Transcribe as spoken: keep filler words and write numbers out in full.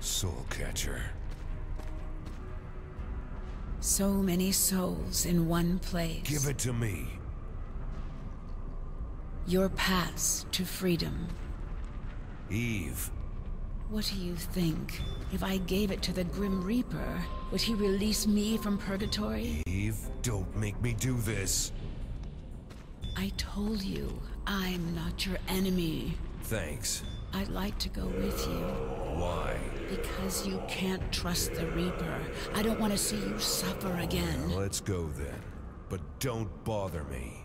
Soul Catcher. So many souls in one place. Give it to me. Your pass to freedom. Eve. What do you think? If I gave it to the Grim Reaper, would he release me from purgatory? Eve, don't make me do this. I told you, I'm not your enemy. Thanks. I'd like to go with you. Why? Because you can't trust the Reaper. I don't want to see you suffer again. Let's go then. But don't bother me.